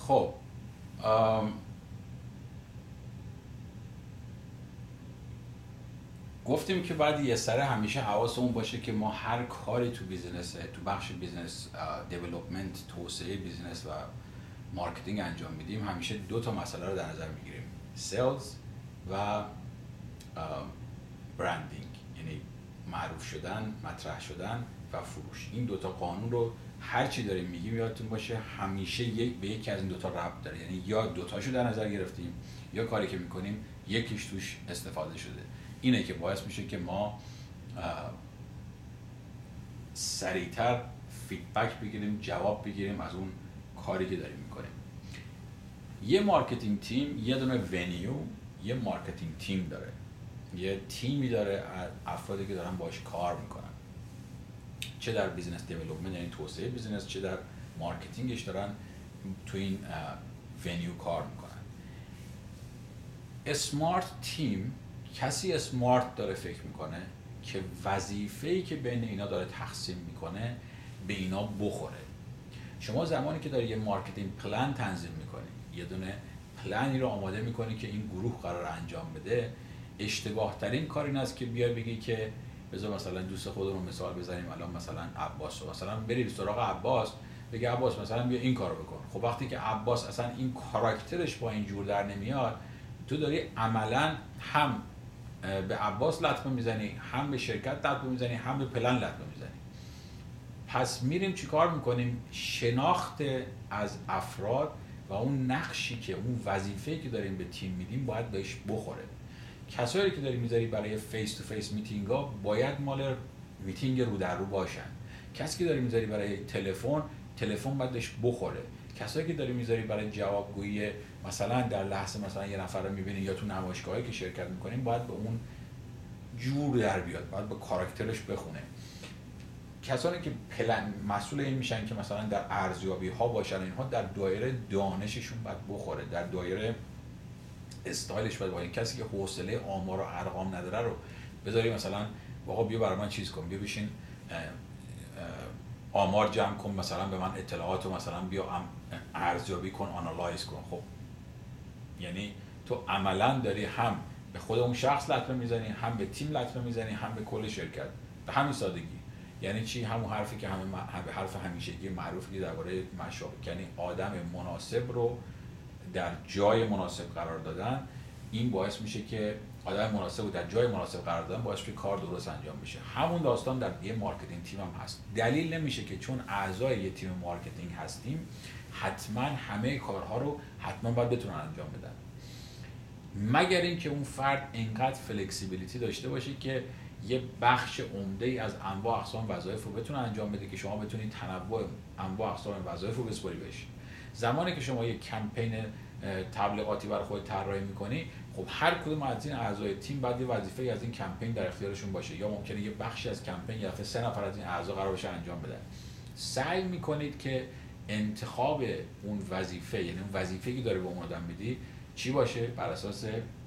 خب گفتیم که باید یه سره همیشه حواسمون باشه که ما هر کاری تو بیزنس، تو بخش بیزنس دیولپمنت، توسعه بیزنس و مارکتینگ انجام میدیم، همیشه دو تا مسئله رو در نظر میگیریم: سیلز و برندینگ، یعنی معروف شدن، مطرح شدن و فروش. این دوتا قانون رو هر چی داریم میگیم یادتون باشه همیشه به یکی از این دوتا ربط داره، یعنی یا دوتاشو در نظر گرفتیم یا کاری که میکنیم یکیش توش استفاده شده. اینه که باعث میشه که ما سریعتر فیدبک بگیریم، جواب بگیریم از اون کاری که داریم میکنیم. یه مارکتینگ تیم یه دونه ونیو، یه مارکتینگ تیم داره، یه تیمی داره از افرادی که دارن باش کار میکنن، چه در بیزنس دیولپمنت یعنی توسعه بیزنس، چه در مارکتینگش دارن تو این ونیو کار میکنن. اسمارت تیم کسی اسمارت داره فکر میکنه که وظیفه‌ای که بین اینا داره تقسیم میکنه به اینا بخوره. شما زمانی که داری یه مارکتینگ پلان تنظیم میکنی، یه دونه پلانی رو آماده میکنی که این گروه قرار انجام بده، اشتباه ترین کار این است که بیای بگی که بذار مثلا دوست خودمون مثال بزنیم، الان مثلا عباس رو مثلا بری سراغ عباس بگی عباس مثلا بیا این کارو بکن. خب وقتی که عباس اصلا این کاراکترش با این جور در نمیاد، تو داری عملاً هم به عباس لطمه میزنی، هم به شرکت لطمه میزنی، هم به پلن لطمه میزنی. پس میریم چیکار میکنیم؟ شناخت از افراد و اون نقشی که اون وظیفه‌ای که داریم به تیم میدیم باید بهش بخوره. کسایی که داری میذاری برای فیس تو فیس میتینگ ها باید مال میتینگ رو در رو باشن. کسی که داری میذاری برای تلفن باید بهش بخوره. کسایی که داری میذاری برای جوابگویی مثلا در لحظه مثلا یه نفر رو میبینی یا تو نمایشگاهی که شرکت میکنیم باید به اون جور در بیاد، باید به کاراکترش بخونه. کسانی که پلن مسئول این میشن که مثلا در ارزیابی ها باشن، اینها در دایره دانششون باید بخوره، در دایره استایلش باید باشه. کسی که حوصله آمار و ارقام نداره رو بذاری مثلا آقا بیا برای من چیز کن، بیا بشین آمار جمع کن، مثلا به من اطلاعات رو مثلا بیا ارزیابی کن، آنالایز کن. خب یعنی تو عملا داری هم به خود اون شخص لطمه میزنی، هم به تیم لطمه میزنی، هم به کل شرکت. به همین سادگی. یعنی چی؟ همون حرفی که همه حرف همیشگی معروفی درباره مشابه، یعنی آدم مناسب رو در جای مناسب قرار دادن. این باعث میشه که آدم مناسب رو در جای مناسب قرار دادن باعث میشه کار درست انجام بشه. همون داستان در یه مارکتینگ تیم هم هست. دلیل نمیشه که چون اعضای یه تیم مارکتینگ هستیم حتما همه کارها رو حتما باید بتونن انجام بدن، مگر اینکه اون فرد اینقدر فلکسیبیلیتی داشته باشه که یه بخش عمده ای از انواع اقسام وظایف رو بتونه انجام بده که شما بتونید تنوع انواع اقسام وظایف رو بسپاری بهش. زمانی که شما یک کمپین تبلیغاتی برای خودت طراحی می‌کنی، خب هر کدوم از این اعضای تیم باید یه وظیفه‌ای از این کمپین در اختیارشون باشه، یا ممکنه یه بخشی از کمپین یا 3 نفر از این اعضا قرار باشه انجام بدن. سعی می‌کنید که انتخاب اون وظیفه، یعنی اون وظیفه‌ای که داره به اون آدم میدی چی باشه؟ بر اساس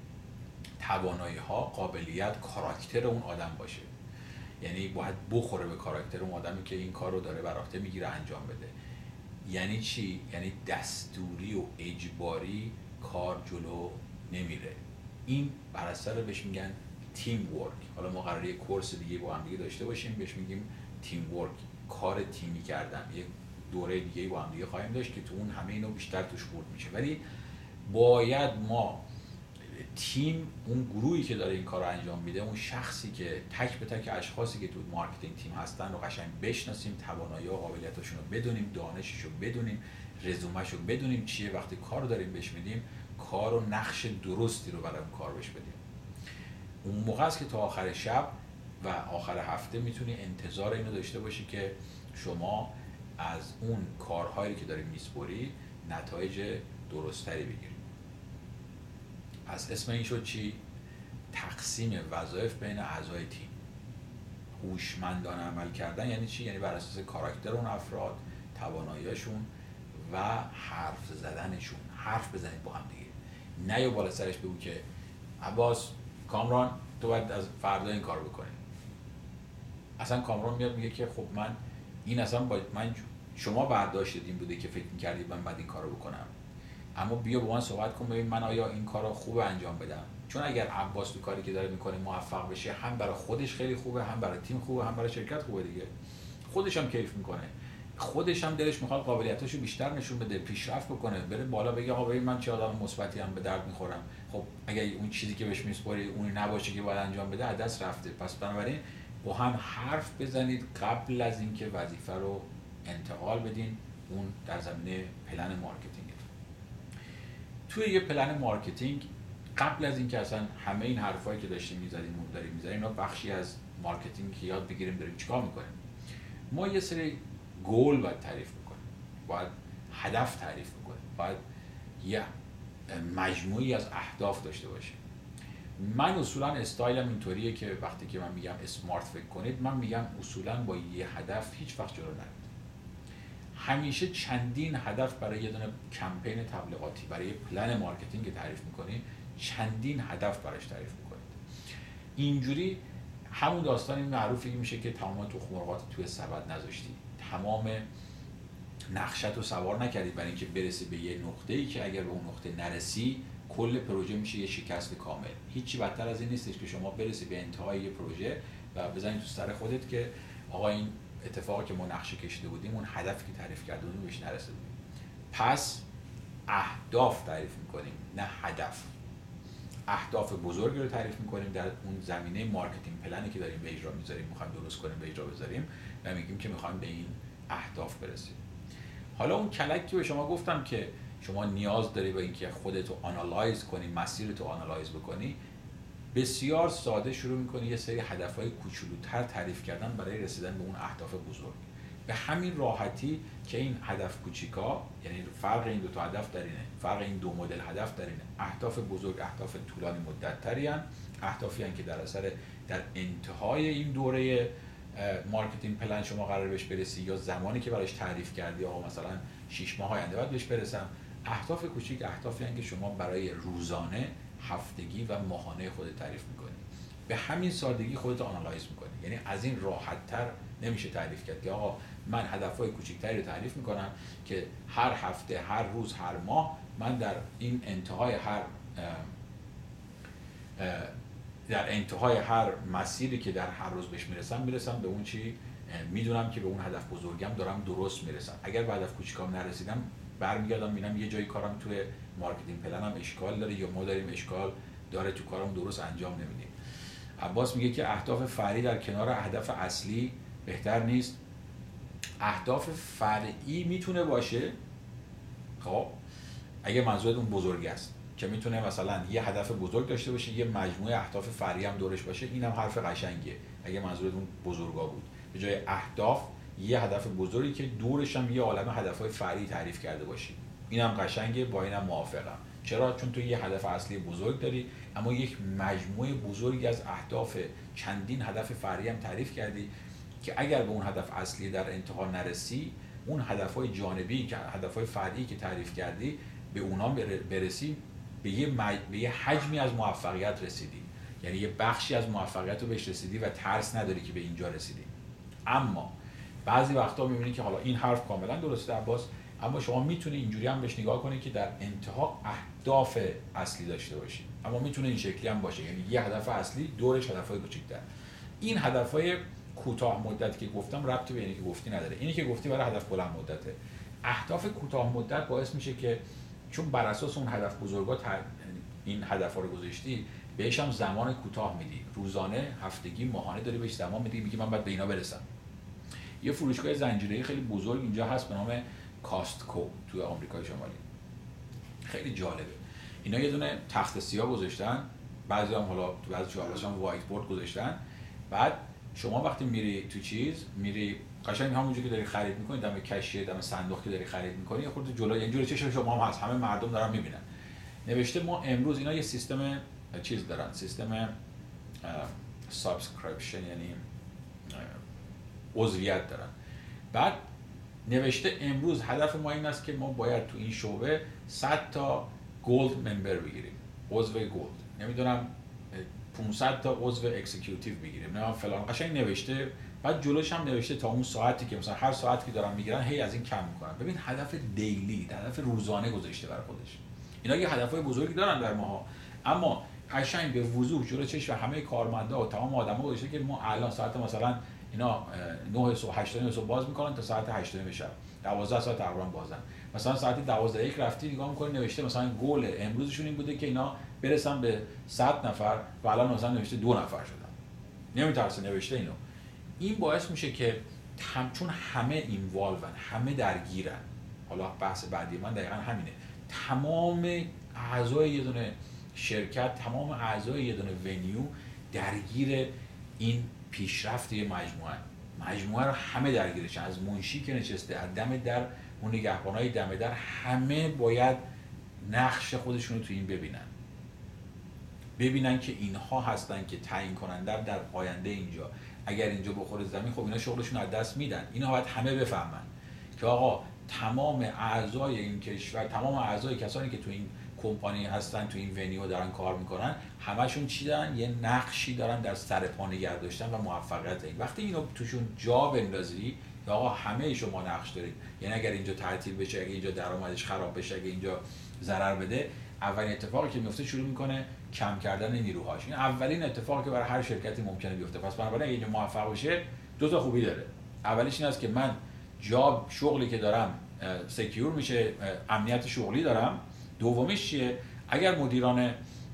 توانایی‌ها، قابلیت، کاراکتر اون آدم باشه. یعنی باید بخوره به کاراکتر اون آدمی که این کار رو داره بر عهده میگیره انجام بده. یعنی چی؟ یعنی دستوری و اجباری کار جلو نمیره. این بر اثر بهش میگن تیم ورک. حالا ما قراره یک کورس دیگه با هم دیگه داشته باشیم بهش میگیم تیم ورک، کار تیمی کردن. یک دوره دیگه با هم دیگه خواهیم داشت که تو اون همه اینو بیشتر توش خورد میشه. ولی باید ما تیم، اون گروهی که داره این کار رو انجام میده، اون شخصی که تک به تک اشخاصی که تو مارکتینگ تیم هستن رو قشنگ بشناسیم، توانایی و قابلیتاشون رو بدونیم، دانشش رو بدونیم، رزومش رو بدونیم چیه. وقتی کار رو داریم بهش میدیم، کار و نقش درستی رو برای اون کار بهش بدیم. اون موقع است که تا آخر شب و آخر هفته میتونی انتظار اینو داشته باشی که شما از اون کارهایی که داری میسپری نتایج درستری بگیری. پس اسم این شد چی؟ تقسیم وظایف بین اعضای تیم. هوشمندانه عمل کردن یعنی چی؟ یعنی بر اساس کاراکتر اون افراد، توانایی‌هاشون و حرف زدنشون. حرف بزنید با هم دیگه. نه یا بالا سرش بگو که عباس، کامران تو باید از فردا این کار بکنی. اصلا کامران میاد میگه که خب من این اصلا من شما برداشت این بوده که فکر می‌کردید من باید این کارو بکنم. اما بیا با من صحبت کن ببین من آیا این کارو خوب انجام بدم. چون اگر عباس تو کاری که داره میکنه موفق بشه، هم برای خودش خیلی خوبه، هم برای تیم خوبه، هم برای شرکت خوبه دیگه. خودش هم کیف میکنه، خودش هم دلش میخواد قابلیتاشو بیشتر نشون بده، پیشرفت بکنه، بره بالا، بگه آقا ببین من چه آدم مثبتی ام، به درد میخورم. خب اگه اون چیزی که بهش میسپاری اون نباشه که باید انجام بده، از دست رفته. پس بنابراین با هم حرف بزنید قبل از اینکه وظیفه رو انتقال بدین. اون در زمینه پلن مارکتینگ. توی یه پلن مارکتینگ قبل از اینکه اصلا همه این حرفایی که داشتیم میزدیم اینا بخشی از مارکتینگ که یاد بگیریم داریم چیکار میکنیم. ما یه سری گول باید تعریف بکنیم، باید هدف تعریف بکنیم، باید یه مجموعی از اهداف داشته باشیم. من اصولا استایلم اینطوریه که وقتی که من میگم اسمارت فکر کنید، من میگم اصولا با یه هدف هیچ وقت جلو نرید. همیشه چندین هدف برای یه دونه کمپین تبلیغاتی، برای یه پلن مارکتینگ که تعریف میکنید، چندین هدف براش تعریف میکنید. اینجوری همون داستانی معروفی میشه که تمام تخم مرغات توی سبد نذاشتی، تمام نقشت رو سوار نکردید برای اینکه برسی به یه نقطه‌ای که اگر به اون نقطه نرسی کل پروژه میشه یه شکست کامل. هیچی بدتر از این نیستش که شما برسی به انتهای یه پروژه و بزنید تو سر خودت که آقا این اتفاقی که ما نقشه کشیده بودیم، اون هدفی که تعریف کرده بودیم بهش نرسیدیم. پس اهداف تعریف میکنیم، نه هدف. اهداف بزرگی رو تعریف میکنیم در اون زمینه مارکتینگ پلنی که داریم به اجرا میذاریم، میخوایم درست کنیم، به اجرا بذاریم و میگیم که میخوایم به این اهداف برسیم. حالا اون کلکی که به شما گفتم که شما نیاز داری به اینکه خودتو آنالایز کنی، مسیرتو آنالایز بکنی، بسیار ساده شروع میکنی یه سری هدفهای کوچولوتر تعریف کردن برای رسیدن به اون اهداف بزرگ. به همین راحتی که این هدف کوچیکا، یعنی فرق این دو تا هدف در اینه، فرق این دو مدل هدف در اینه، اهداف بزرگ اهداف طولانی مدت تری ان، اهدافی ان که در انتهای این دوره مارکتینگ پلن شما قرار بهش برسی، یا زمانی که براش تعریف کردی آقا مثلا 6 ماه آینده بعد بهش برسم. اهداف کوچیک اهدافی ان که شما برای روزانه، هفتگی و ماهانه خودت تعریف میکنی. به همین سادگی خودت آنالایز میکنی. یعنی از این راحت‌تر نمیشه تعریف کرد که آقا من هدفهای کوچیک‌تری رو تعریف میکنم که هر هفته، هر روز، هر ماه من در این انتهای هر مسیری که در هر روز بهش میرسم به اون چی میدونم که به اون هدف بزرگم دارم درست میرسم. اگر به هدف کوچیکام نرسیدم برمیگردم میبینم یه جایی کارم توی مارکتینگ پلنم اشکال داره، یا ما داریم اشکال داره تو کارم درست انجام نمیدیم. عباس میگه که اهداف فرعی در کنار اهداف اصلی بهتر نیست. اهداف فرعی میتونه باشه، خب اگه منظورت اون بزرگی است که میتونه مثلا یه هدف بزرگ داشته باشه، یه مجموعه اهداف فرعی هم دورش باشه، اینم حرف قشنگیه. اگه منظورت اون بزرگا بود، به جای اهداف یه هدف بزرگی که دورش هم یه عالمه هدفهای فرعی تعریف کرده باشی، اینم قشنگه، با اینم موافقم. چرا؟ چون تو یه هدف اصلی بزرگ داری، اما یک مجموعه بزرگی از اهداف، چندین هدف فرعی هم تعریف کردی که اگر به اون هدف اصلی در انتها نرسی، اون هدفهای جانبی که هدفهای فرعی که تعریف کردی به اونا برسی، به یه حجمی از موفقیت رسیدی. یعنی یه بخشی از موفقیت رو بهش رسیدی و ترس نداری که به اینجا رسیدی. اما بعضی وقتا می‌بینی که حالا این حرف کاملا درسته عباس، اما شما میتونی اینجوری هم بهش نگاه کنی که در انتها اهداف اصلی داشته باشی، اما میتونه این شکلی هم باشه، یعنی یه هدف اصلی دورش هدفهای کوچیک‌تر. این هدفهای کوتاه مدتی که گفتم ربطی به اینی که گفتی نداره. اینی که گفتی برای هدف بلند مدته. اهداف کوتاه مدت باعث میشه که چون بر اساس اون هدف بزرگا این هدفا رو گذاشتی، بهش هم زمان کوتاه میدی، روزانه، هفتگی، ماهانه داری بهش زمان میدی، میگی من باید به اینا برسم. یه فروشگاه زنجیره‌ای خیلی بزرگ اینجا هست به نام کاستکو توی آمریکای شمالی. خیلی جالبه. اینا یه دونه تخت سیاه گذاشتن، بعضی هم حالا تو بعضی جاهاش هم وایت بورد گذاشتن. بعد شما وقتی میری قشنگ همونجوری که داری خرید می‌کنی، دم کشیه، دم صندوق که داری خرید می‌کنی، یه خورده جلوی اینجوری چشم شما هم هست، همه مردم دارن می‌بینن. نوشته ما امروز، اینا یه سیستم دارن، سیستم سابسکریپشن، یعنی عضویت دارن. بعد نوشته امروز هدف ما این است که ما باید تو این شعبه 100 تا گولد ممبر بگیریم، عضو گولد، نمیدونم 500 تا عضو اکزیکیوتیو بگیریم، نه فلان. قشنگ نوشته. بعد جلوش هم نوشته تا اون ساعتی که مثلا هر ساعتی که دارن میگیرن هی از این کم میکنن. ببین هدف دیلی، هدف روزانه گذاشته برای خودش. اینا یه هدفهای بزرگی دارن در ماها، اما قشنگ به وضوح جلو چشم همه کارمندا و تمام آدما گذاشته که ما الان ساعت مثلا اینا 9 صبح 8 صبح باز میکنن تا ساعت 8 شب، 12 ساعت تقریبا بازن. مثلا ساعت 12 رفتی نگاه می‌کنی نوشته مثلا گول امروزشون این بوده که اینا برسن به 100 نفر و الان مثلا نوشته 2 نفر شدن. نمیترسه نوشته اینو. این باعث میشه که چون همه اینوالون، همه درگیرن. حالا بحث بعدی من دقیقاً همینه. تمام اعضای یه دونه شرکت، تمام اعضای یه دونه ونیو درگیر این پیشرفت یه مجموعه رو همه درگیرشن، از منشی که نشسته، از دم در، اون نگهبانای دم در، همه باید نقش خودشون رو تو این ببینن که اینها هستن که تعیین کننده در آینده اینجا. اگر اینجا بخوره زمین، خب اینا شغلشون از دست میدن. اینا باید همه بفهمن که آقا تمام اعضای این کشور، تمام اعضای کسانی که تو این کمپانی هستن، تو این ونیو دارن کار میکنن، همشون چی دارن؟ یه نقشی دارن در سر پا نگه داشتن و موفقیت. این وقتی اینو توشون جا بندازی که آقا همه شما نقش دارید، یعنی اگر اینجا تعطیل بشه، اگه اینجا درآمدش خراب بشه، اگه اینجا ضرر بده، اولین اتفاقی که میفته شروع میکنه کم کردن نیروهاش. این اولین اتفاقی که برای هر شرکتی ممکنه بیفته. پس بنابراین اگه اینجا موفق بشه دو تا خوبی داره. اولیش این است که من شغلی که دارم سکیور میشه، امنیت شغلی دارم. دومیش چیه؟ اگر مدیران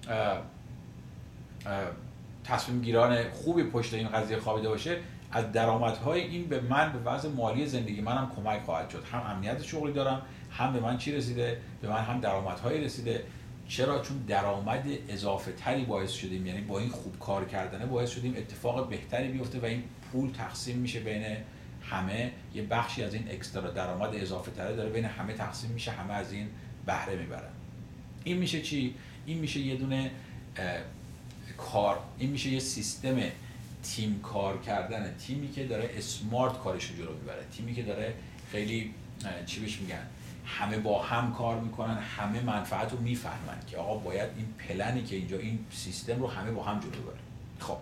تصمیم گیران خوبی پشت این قضیه خوابیده باشه، از درآمدهای این به من، به وضع مالی زندگی منم کمک خواهد شد. هم امنیت شغلی دارم، هم به من چی رسیده؟ به من هم درآمدهایی رسیده. چرا؟ چون درآمد اضافه تری باعث شدیم، یعنی با این خوب کار کردنه باعث شدیم اتفاق بهتری بیفته و این پول تقسیم میشه بین همه. یه بخشی از این اکسترا درآمد اضافه تره داره بین همه تقسیم میشه، همه از این بهره میبرن. این میشه چی؟ این میشه یه دونه کار، این میشه یه سیستم تیم کار کردن، تیمی که داره اسمارت کارش رو جلو میبره، تیمی که داره خیلی چی بهش میگن، همه با هم کار میکنن، همه منفعت رو میفهمن که آقا باید این پلنی که اینجا این سیستم رو همه با هم جلو ببره. خب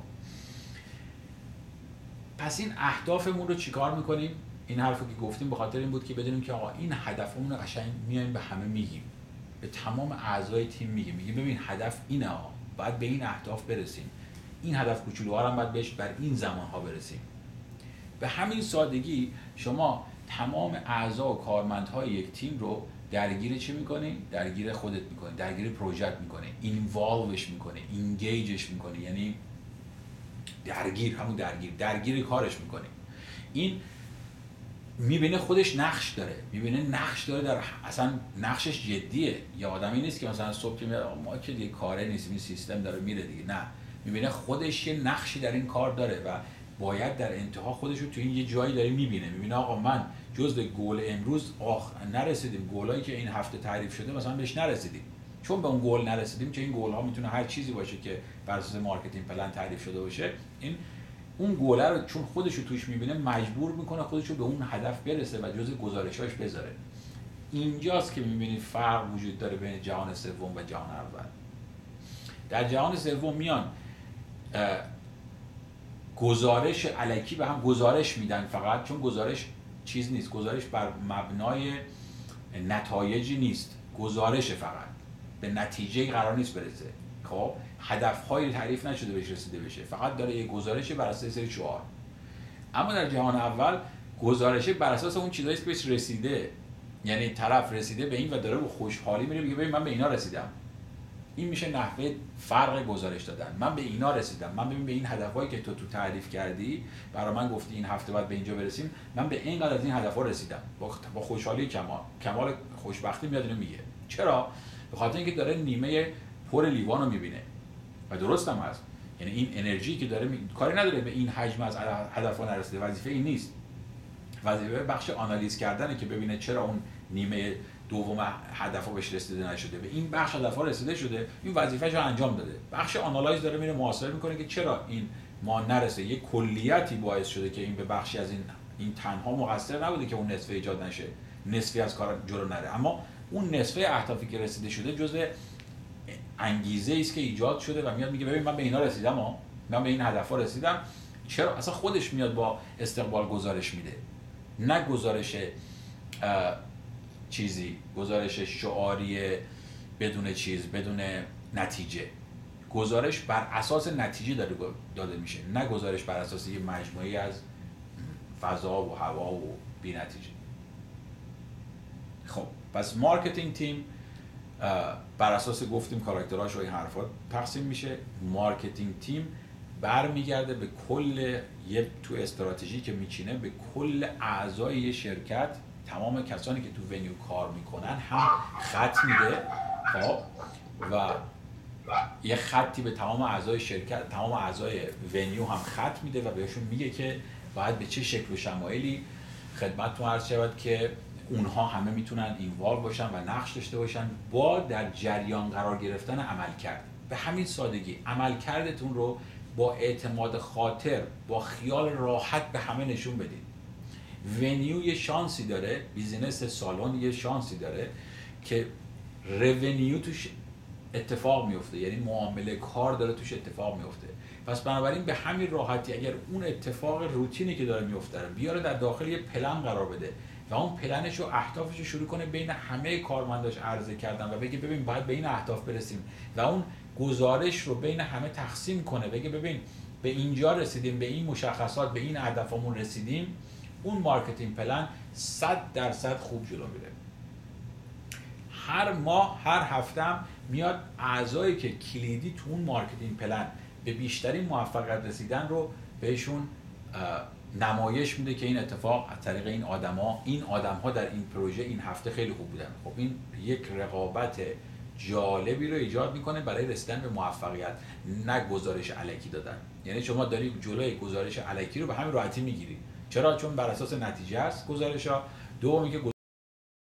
پس این اهدافمون رو چیکار میکنیم؟ این حرفو که گفتیم به خاطر این بود که بدونیم که آقا این هدفمون رو قشنگ میایم به همه میگیم، به تمام اعضای تیم میگیم ببین هدف اینه ها، باید به این اهداف برسیم، این هدف کوچولوها رو هم باید بهش بر این زمانها برسیم. به همین سادگی شما تمام اعضا و کارمندهای یک تیم رو درگیر چی میکنی؟ درگیر خودت میکنی، درگیر پروژکت میکنی، اینوالوش میکنی، اینگیجش میکنی، یعنی درگیر کارش میکنی. این میبینه خودش نقش داره، در اصلا نقشش جدیه. یه آدمی نیست که مثلا صبح که میاد ما که دیگه کاره نیستیم، این سیستم داره میره دیگه، نه، میبینه خودش یه نقشی در این کار داره و باید در انتها خودش رو تو این یه جایی داره میبینه آقا من جزء گل امروز نرسیدیم، گلایی که این هفته تعریف شده مثلا بهش نرسیدیم. چون به اون گل نرسیدیم، که این گل ها میتونه هر چیزی باشه که بر اساس مارکتینگ پلن تعریف شده باشه، این اون گله رو چون خودش رو توش میبینه مجبور میکنه خودش رو به اون هدف برسه و جزء گزارشاش بذاره. اینجاست که میبینید فرق وجود داره بین جهان سوم و جهان اول. در جهان سوم میان گزارش الکی به هم گزارش میدن فقط، چون گزارش چیز نیست، گزارش بر مبنای نتایجی نیست، گزارش فقط به نتیجه قرار نیست برسه. خب هدف‌های تعریف نشده بهش رسیده بشه، فقط داره یه گزارش بر اساس سری شعار. اما در جهان اول گزارش بر اساس اون چیزایی که بهش رسیده، یعنی طرف رسیده به این و داره با خوشحالی میره میگه ببین من به اینا رسیدم. این میشه نحوه فرق گزارش دادن. من به اینا رسیدم، من ببین به این هدفایی که تو تعریف کردی، برای من گفتی این هفته بعد به اینجا برسیم، من به اینقدر از این هدف‌ها رسیدم. با خوشحالی کمال خوشبختی میاد اینو میگه. چرا؟ به خاطر اینکه داره نیمه پر لیوان رو میبینه و درست هم هست. یعنی این انرژی که داره کاری نداره به این حجم از هدف‌ها نرسیده، وظیفه این نیست. وظیفه بخش آنالیز کردنه که ببینه چرا اون نیمه دوم هدف‌ها بهش رسیده نشده، به این بخش هدف‌ها رسیده شده، این وظیفه‌شو انجام داده. بخش آنالایز داره میره محاسبه میکنه که چرا این ما نرسه، یک کلیتی باعث شده که این به بخشی از این تنها مقصر نبوده که اون نصف ایجاد نشه، نصفی از کار جلو نره، اما اون نصفه اهدافی که رسیده شده جزء انگیزه است که ایجاد شده و میاد میگه ببین من به اینا رسیدم من به این هدف‌ها رسیدم. چرا؟ اصلا خودش میاد با استقبال گزارش میده، نه گزارش چیزی، گزارش شعاری بدون نتیجه. گزارش بر اساس نتیجه داده میشه، نه گزارش بر اساس یه مجموعی از فضا و هوا و بی نتیجه. خب پس مارکتینگ تیم بر اساس گفتیم کاراکترهاش و این حرفات تقسیم میشه. مارکتینگ تیم برمیگرده به کل تو استراتژی که میچینه به کل اعضای یه شرکت، تمام کسانی که تو ونیو کار میکنن هم خط میده. خب و یه خطی به تمام اعضای شرکت، تمام اعضای ونیو هم خط میده و بهشون میگه که باید به چه شکل و شمایلی خدمتتون عرض شود که اونها همه میتونن اینوالو باشن و نقش داشته باشن با در جریان قرار گرفتن عملکرد. به همین سادگی عملکردتون رو با اعتماد خاطر، با خیال راحت به همه نشون بدید. ونیو یه شانسی داره، بیزینس سالن یه شانسی داره که رونیو توش اتفاق میفته، یعنی معامله کار داره توش اتفاق میفته. پس بنابراین به همین راحتی اگر اون اتفاق روتینی که داره میفته رو بیاره در داخل یه پلن قرار بده و اون پلنش و اهدافش رو شروع کنه بین همه کارمنداش عرضه کردن و بگه ببین باید به این اهداف برسیم و اون گزارش رو بین همه تقسیم کنه، بگه ببین به اینجا رسیدیم، به این مشخصات، به این هدفمون رسیدیم، اون مارکتینگ پلن 100% خوب جلو میره. هر ماه، هر هفته هم میاد اعضایی که کلیدی تو اون مارکتینگ پلن به بیشترین موفقیت رسیدن رو بهشون نمایش میده که این اتفاق از طریق این آدم‌ها در این پروژه این هفته خیلی خوب بودن. خب این یک رقابت جالبی رو ایجاد میکنه برای رسیدن به موفقیت، نه گزارش الکی دادن. یعنی شما داری جلوی گزارش الکی رو به همین راحتی میگیری. چرا؟ چون بر اساس نتیجه است گزارش‌ها. دومی که